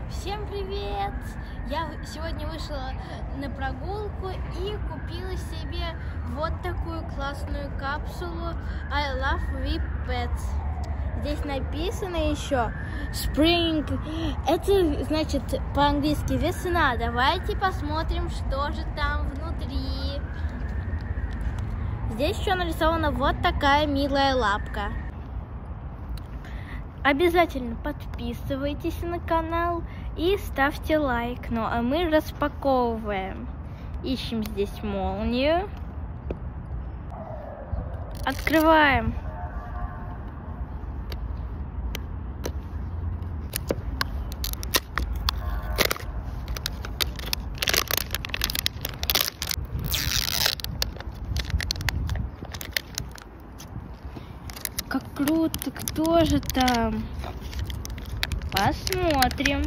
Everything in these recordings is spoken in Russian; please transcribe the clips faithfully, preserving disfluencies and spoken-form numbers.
Всем привет! Я сегодня вышла на прогулку и купила себе вот такую классную капсулу I love we pets. Здесь написано еще Spring. Это значит по-английски весна. Давайте посмотрим, что же там внутри. Здесь еще нарисована вот такая милая лапка. Обязательно подписывайтесь на канал и ставьте лайк. Ну а мы распаковываем. Ищем здесь молнию. Открываем. Как круто, кто же там? Посмотрим.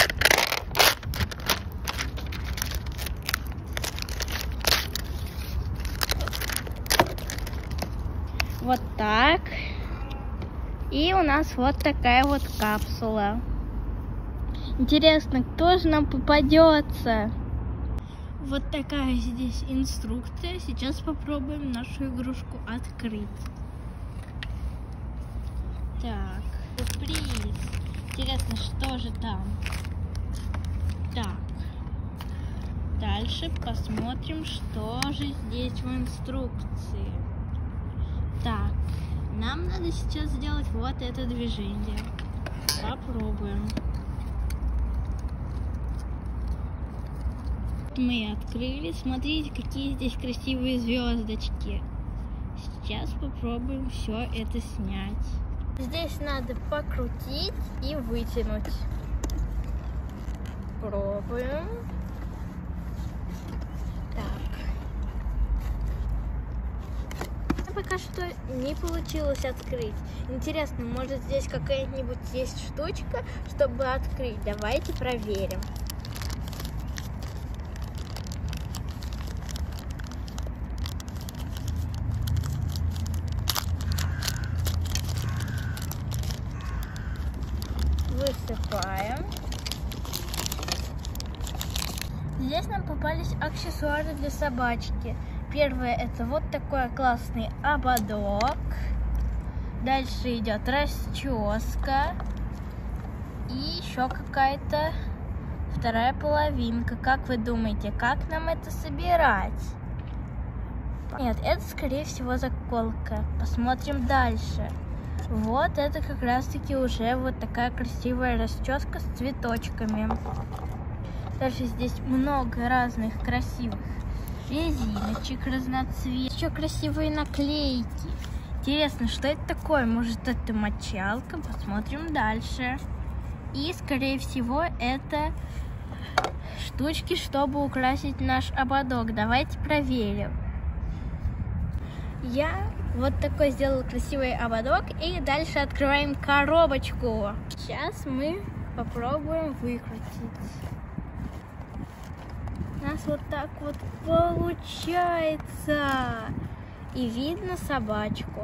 Вот так. И у нас вот такая вот капсула. Интересно, кто же нам попадется? Вот такая здесь инструкция. Сейчас попробуем нашу игрушку открыть. Так, сюрприз. Интересно, что же там? Так. Дальше посмотрим, что же здесь в инструкции. Так, нам надо сейчас сделать вот это движение. Попробуем. Мы открыли. Смотрите, какие здесь красивые звездочки. Сейчас попробуем все это снять. Здесь надо покрутить и вытянуть. Пробуем. Так. Пока что не получилось открыть. Интересно, может здесь какая-нибудь есть штучка, чтобы открыть? Давайте проверим. Высыпаем. Здесь нам попались аксессуары для собачки. Первое — это вот такой классный ободок. Дальше идет расческа. И еще какая-то вторая половинка. Как вы думаете, как нам это собирать? Нет, это скорее всего заколка. Посмотрим дальше. Вот это как раз таки уже вот такая красивая расческа с цветочками. Дальше здесь много разных красивых резиночек разноцветных. Еще красивые наклейки. Интересно, что это такое? Может, это мочалка? Посмотрим дальше. И скорее всего это штучки, чтобы украсить наш ободок. Давайте проверим. Я вот такой сделала красивый ободок. И дальше открываем коробочку. Сейчас мы попробуем выкрутить. У нас вот так вот получается. И видно собачку.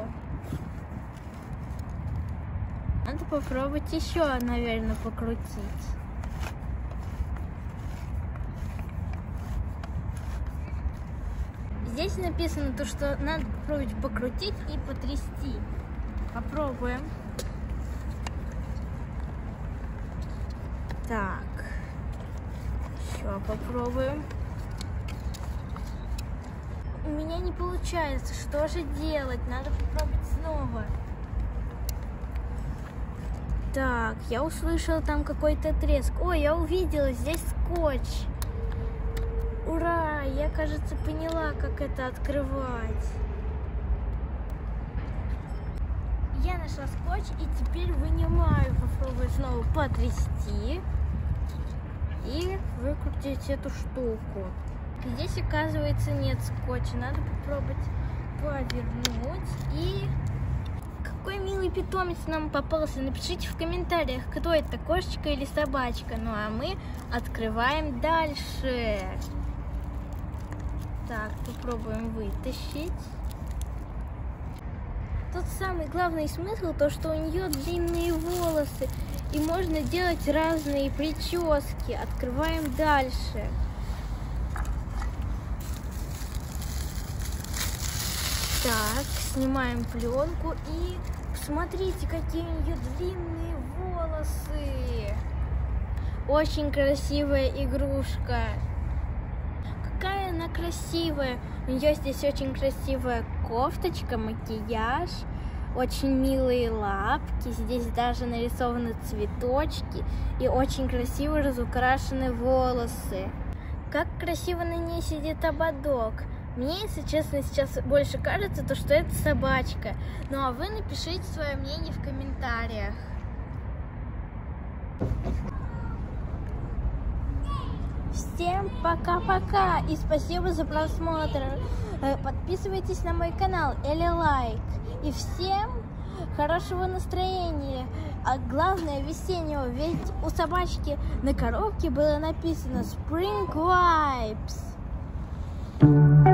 Надо попробовать еще, наверное, покрутить. Здесь написано то, что надо попробовать покрутить и потрясти. Попробуем. Так. Еще попробуем. У меня не получается. Что же делать? Надо попробовать снова. Так, я услышала там какой-то треск. Ой, я увидела, здесь скотч. Ура! Я, кажется, поняла, как это открывать. Я нашла скотч и теперь вынимаю. Попробую снова потрясти и выкрутить эту штуку. Здесь, оказывается, нет скотча. Надо попробовать повернуть. И какой милый питомец нам попался. Напишите в комментариях, кто это, кошечка или собачка. Ну а мы открываем дальше. Так, попробуем вытащить. Тут самый главный смысл, то что у нее длинные волосы. И можно делать разные прически. Открываем дальше. Так, снимаем пленку и посмотрите, какие у нее длинные волосы. Очень красивая игрушка. Какая она красивая. У нее здесь очень красивая кофточка, макияж. Очень милые лапки. Здесь даже нарисованы цветочки. И очень красиво разукрашены волосы. Как красиво на ней сидит ободок. Мне, если честно, сейчас больше кажется, то, что это собачка. Ну а вы напишите свое мнение в комментариях. Всем пока-пока и спасибо за просмотр. Подписывайтесь на мой канал или лайк. И всем хорошего настроения. А главное весеннего, ведь у собачки на коробке было написано Spring Vibes.